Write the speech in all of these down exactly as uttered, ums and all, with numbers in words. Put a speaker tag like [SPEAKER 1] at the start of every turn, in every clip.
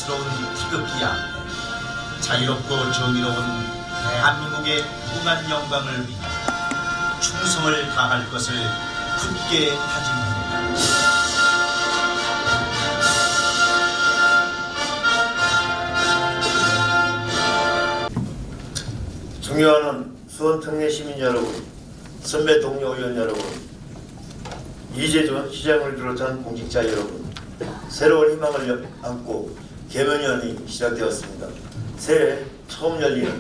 [SPEAKER 1] 영광스러운 태극기 앞에 자유롭고 정의로운 대한민국의 무한 영광을 위해 충성을 다할 것을 굳게 다짐합니다.
[SPEAKER 2] 존경하는 수원 특례 시민 여러분, 선배 동료 의원 여러분, 이재준 시장을 비롯한 공직자 여러분, 새로운 희망을 안고 개면연이 시작되었습니다. 새해 처음 열리는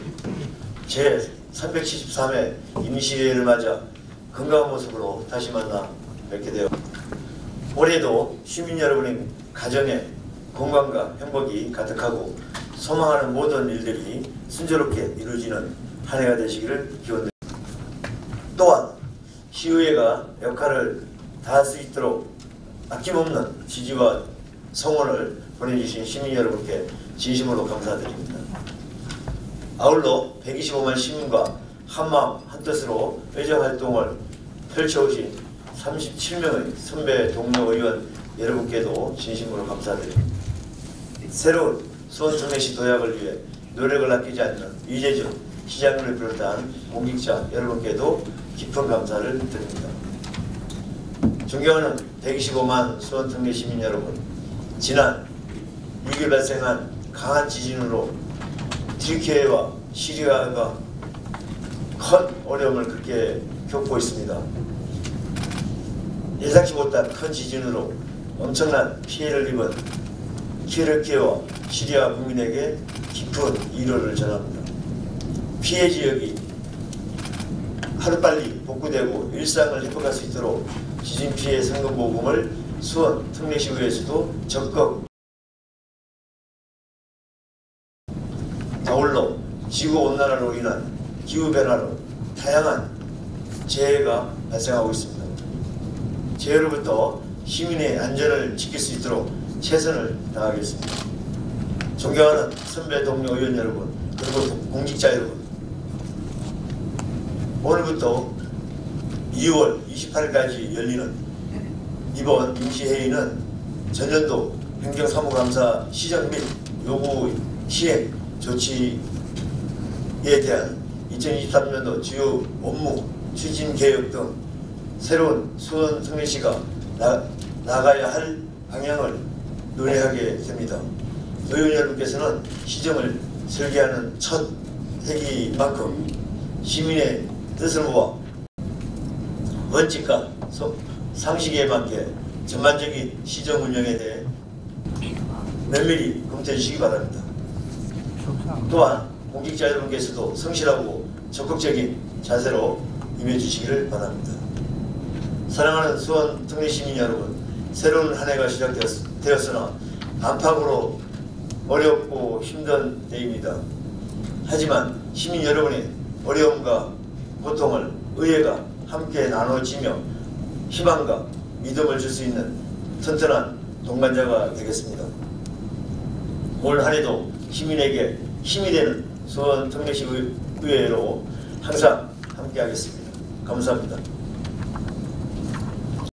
[SPEAKER 2] 제삼백칠십삼 회 임시회를 맞아 건강한 모습으로 다시 만나 뵙게 되어 올해도 시민 여러분의 가정에 건강과 행복이 가득하고 소망하는 모든 일들이 순조롭게 이루어지는 한 해가 되시기를 기원드립니다. 또한 시의회가 역할을 다할 수 있도록 아낌없는 지지와 성원을 보내주신 시민 여러분께 진심으로 감사드립니다. 아울러 백이십오만 시민과 한마음 한뜻으로 의정활동을 펼쳐오신 삼십칠 명의 선배 동료 의원 여러분께도 진심으로 감사드립니다. 새로운 수원특례시 도약을 위해 노력을 아끼지 않는 이재준 시장을 비롯한 공직자 여러분께도 깊은 감사를 드립니다. 존경하는 백이십오만 수원특례 시민 여러분, 지난 육 일 발생한 강한 지진으로 튀르키예와 시리아가 큰 어려움을 그렇게 겪고 있습니다. 예상치 못한 큰 지진으로 엄청난 피해를 입은 튀르키예와 시리아 국민에게 깊은 위로를 전합니다. 피해 지역이 하루빨리 복구되고 일상을 회복할 수 있도록 지진 피해 상금 보금을 수원 특례시의회에서도 적극 아울러 지구온난화로 인한 기후변화로 다양한 재해가 발생하고 있습니다. 재해로부터 시민의 안전을 지킬 수 있도록 최선을 다하겠습니다. 존경하는 선배 동료 의원 여러분, 그리고 공직자 여러분, 오늘부터 이월 이십팔일까지 열리는 이번 임시회의는 전년도 행정사무감사 시정 및 요구 시행 조치에 대한 이천이십삼 년도 주요 업무 추진 계획 등 새로운 수원 특례시가 나, 나가야 할 방향을 논의하게 됩니다. 의원 여러분께서는 시정을 설계하는 첫 회기만큼 시민의 뜻을 모아 원칙과 상식에 맞게 전반적인 시정 운영에 대해 면밀히 검토해 주시기 바랍니다. 또한 공직자 여러분께서도 성실하고 적극적인 자세로 임해 주시기를 바랍니다. 사랑하는 수원 특례 시민 여러분, 새로운 한 해가 시작되었으나 안팎으로 어렵고 힘든 때입니다. 하지만 시민 여러분의 어려움과 고통을 의회가 함께 나눠지며 희망과 믿음을 줄 수 있는 튼튼한 동반자가 되겠습니다. 올 한 해도 시민에게 힘이 되는 수원 특례시 의회로 항상 함께 하겠습니다. 감사합니다.